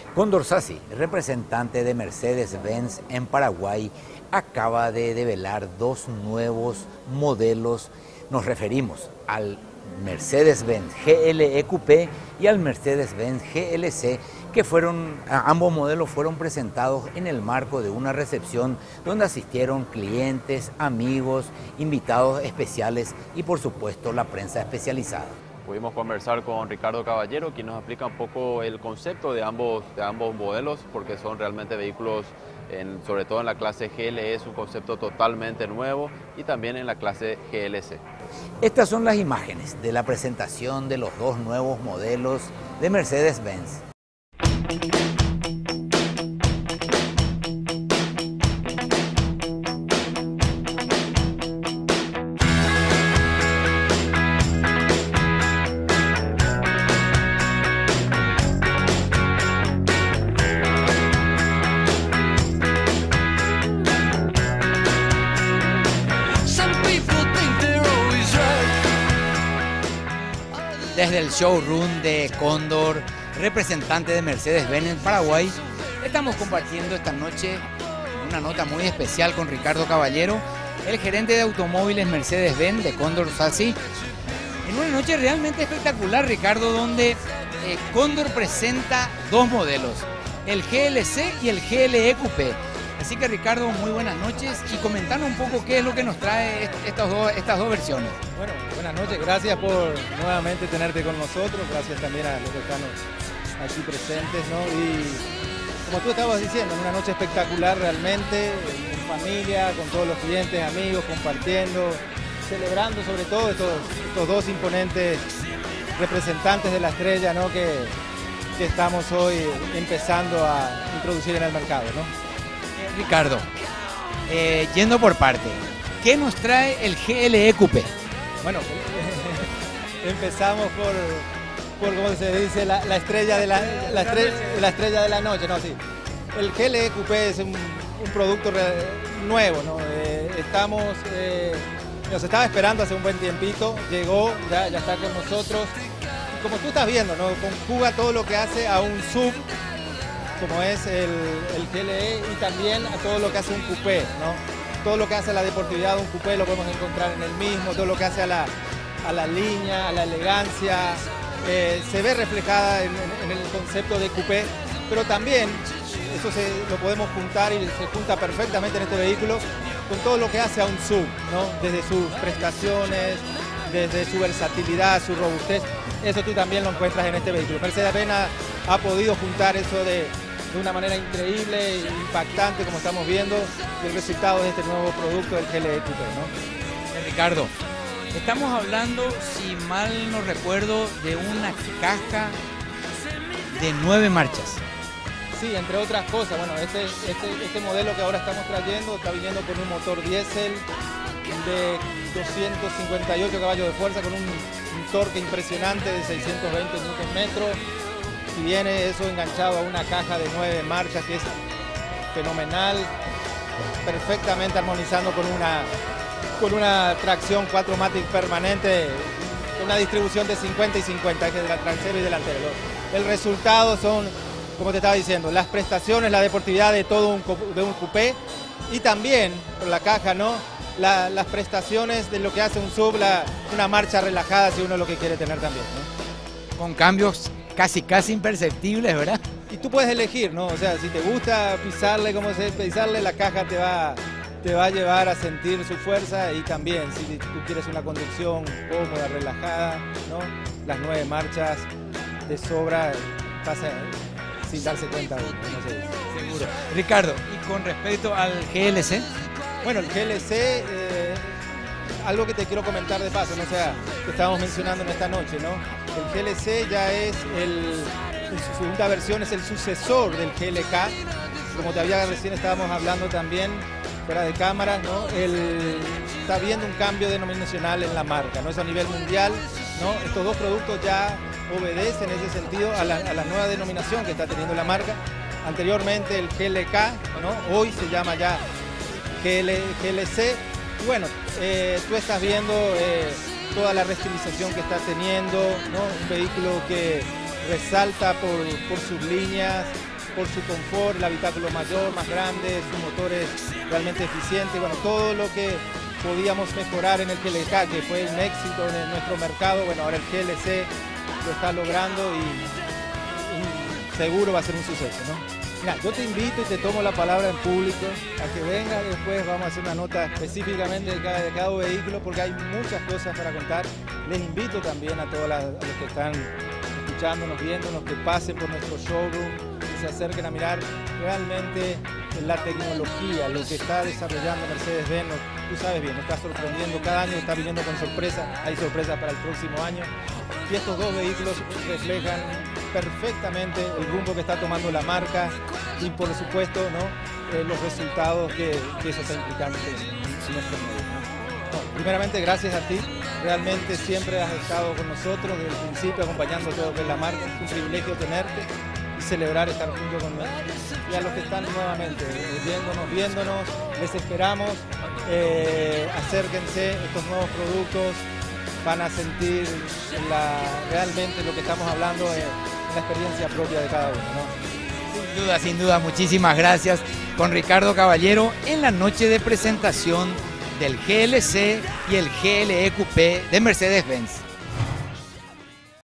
Condor Sassi, representante de Mercedes-Benz en Paraguay, acaba de develar dos nuevos modelos. Nos referimos al Mercedes-Benz GLE Coupé y al Mercedes-Benz GLC, que ambos modelos fueron presentados en el marco de una recepción donde asistieron clientes, amigos, invitados especiales y por supuesto la prensa especializada. Pudimos conversar con Ricardo Caballero, quien nos explica un poco el concepto de ambos modelos, porque son realmente vehículos, sobre todo en la clase GLE, es un concepto totalmente nuevo, y también en la clase GLC. Estas son las imágenes de la presentación de los dos nuevos modelos de Mercedes-Benz. Desde el showroom de Condor, representante de Mercedes-Benz en Paraguay, estamos compartiendo esta noche una nota muy especial con Ricardo Caballero, el gerente de automóviles Mercedes-Benz de Condor Sassi, en una noche realmente espectacular, Ricardo, donde Condor presenta dos modelos, el GLC y el GLE Coupé. Así que Ricardo, muy buenas noches y comentanos un poco qué es lo que nos trae estas dos versiones. Bueno, buenas noches, gracias por nuevamente tenerte con nosotros, gracias también a los que están aquí presentes, ¿no? Y como tú estabas diciendo, una noche espectacular realmente, en familia, con todos los clientes, amigos, compartiendo, celebrando sobre todo estos dos imponentes representantes de la estrella, ¿no? que estamos hoy empezando a introducir en el mercado, ¿no? Ricardo, yendo por parte, ¿qué nos trae el GLE Coupé? Bueno, empezamos por como se dice, la estrella de la estrella de la noche, ¿no? Sí. El GLE Coupé es un producto nuevo, ¿no? Nos estaba esperando hace un buen tiempito, llegó, ya está con nosotros. Como tú estás viendo, ¿no? Conjuga todo lo que hace a un SUV, como es el GLE, y también a todo lo que hace un coupé, ¿no? Todo lo que hace a la deportividad de un coupé lo podemos encontrar en el mismo, todo lo que hace a la línea, a la elegancia, se ve reflejada en el concepto de coupé, pero también eso lo podemos juntar y se junta perfectamente en este vehículo con todo lo que hace a un SUV, ¿no? Desde sus prestaciones, desde su versatilidad, su robustez, eso tú también lo encuentras en este vehículo. Mercedes-Benz ha podido juntar eso de una manera increíble e impactante, como estamos viendo, el resultado de este nuevo producto del GLE Coupé, ¿no? Ricardo, estamos hablando, si mal no recuerdo, de una caja de 9 marchas. Sí, entre otras cosas. Bueno, este modelo que ahora estamos trayendo está viniendo con un motor diésel de 258 caballos de fuerza, con un torque impresionante de 620 Nm. Y viene eso enganchado a una caja de 9 marchas que es fenomenal, perfectamente armonizando con una tracción 4MATIC permanente, una distribución de 50 y 50, ejes trasero y delantero. El resultado son, como te estaba diciendo, las prestaciones, la deportividad de todo un coupé, y también por la caja, ¿no? Las prestaciones de lo que hace un SUV, una marcha relajada, si uno lo que quiere tener también, ¿no? Con cambios casi imperceptibles, ¿verdad? Y tú puedes elegir, ¿no? O sea, si te gusta pisarle, la caja te va a llevar a sentir su fuerza, y también si tú quieres una conducción cómoda, relajada, ¿no? Las 9 marchas de sobra, pasa sin darse cuenta uno, no sé. Seguro. Ricardo, y con respecto al GLC. Bueno, el GLC, algo que te quiero comentar de paso, ¿no? O sea, que estábamos mencionando en esta noche, ¿no? El GLC ya es en su segunda versión, es el sucesor del GLK. Como recién estábamos hablando también fuera de cámaras, ¿no? Está habiendo un cambio denominacional en la marca, ¿no? Es a nivel mundial, ¿no? Estos dos productos ya obedecen en ese sentido a la nueva denominación que está teniendo la marca. Anteriormente el GLK, ¿no? Hoy se llama ya GLC. Y bueno, tú estás viendo toda la restilización que está teniendo, ¿no? Un vehículo que resalta por sus líneas, por su confort, el habitáculo mayor, más grande, su motor es realmente eficiente, bueno, todo lo que podíamos mejorar en el GLK, que fue un éxito en nuestro mercado, bueno, ahora el GLC lo está logrando y seguro va a ser un suceso, ¿no? Mira, yo te invito y te tomo la palabra en público a que venga, después vamos a hacer una nota específicamente de cada vehículo porque hay muchas cosas para contar. Les invito también a todos los que están escuchándonos, viéndonos, que pasen por nuestro showroom, que se acerquen a mirar realmente la tecnología, lo que está desarrollando Mercedes-Benz. Tú sabes bien, nos está sorprendiendo cada año, está viniendo con sorpresas, hay sorpresas para el próximo año. Y estos dos vehículos reflejan perfectamente el rumbo que está tomando la marca y por supuesto, ¿no? Los resultados que eso está implicando en nuestros medios, ¿no? No, primeramente gracias a ti, realmente siempre has estado con nosotros desde el principio acompañando todo lo que es la marca, es un privilegio tenerte y celebrar estar junto conmigo. Y a los que están nuevamente viéndonos, les esperamos, acérquense, estos nuevos productos van a sentir realmente lo que estamos hablando en la experiencia propia de cada uno, ¿no? Sin duda, muchísimas gracias con Ricardo Caballero en la noche de presentación del GLC y el GLE Coupé de Mercedes-Benz.